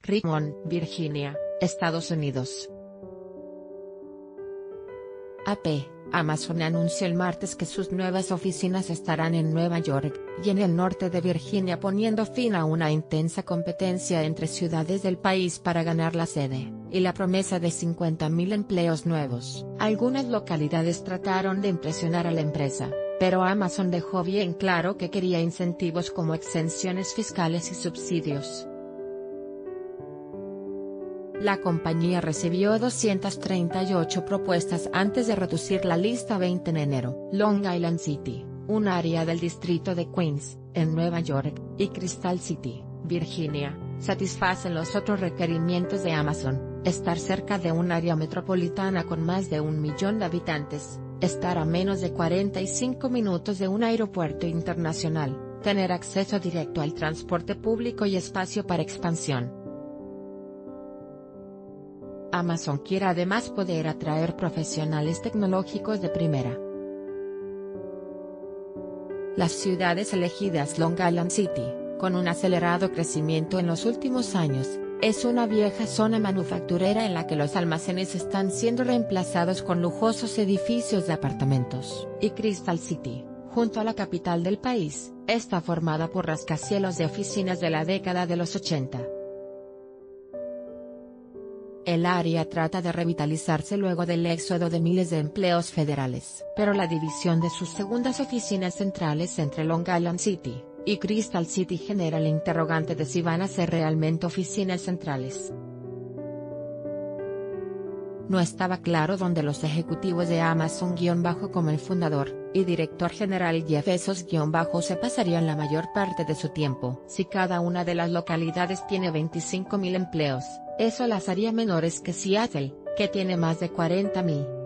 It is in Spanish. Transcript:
Richmond, Virginia, Estados Unidos. AP. Amazon anunció el martes que sus nuevas oficinas estarán en Nueva York y en el norte de Virginia, poniendo fin a una intensa competencia entre ciudades del país para ganar la sede, y la promesa de 50.000 empleos nuevos. Algunas localidades trataron de impresionar a la empresa, pero Amazon dejó bien claro que quería incentivos como exenciones fiscales y subsidios. La compañía recibió 238 propuestas antes de reducir la lista a 20 en enero. Long Island City, un área del distrito de Queens, en Nueva York, y Crystal City, Virginia, satisfacen los otros requerimientos de Amazon: estar cerca de un área metropolitana con más de 1 millón de habitantes, estar a menos de 45 minutos de un aeropuerto internacional, tener acceso directo al transporte público y espacio para expansión. Amazon quiere además poder atraer profesionales tecnológicos de primera. Las ciudades elegidas: Long Island City, con un acelerado crecimiento en los últimos años, es una vieja zona manufacturera en la que los almacenes están siendo reemplazados con lujosos edificios de apartamentos. Y Crystal City, junto a la capital del país, está formada por rascacielos de oficinas de la década de los 80. El área trata de revitalizarse luego del éxodo de miles de empleos federales. Pero la división de sus segundas oficinas centrales entre Long Island City y Crystal City genera el interrogante de si van a ser realmente oficinas centrales. No estaba claro dónde los ejecutivos de Amazon como el fundador y director general Jeff Bezos se pasarían la mayor parte de su tiempo. Si cada una de las localidades tiene 25.000 empleos, eso las haría menores que Seattle, que tiene más de 40.000.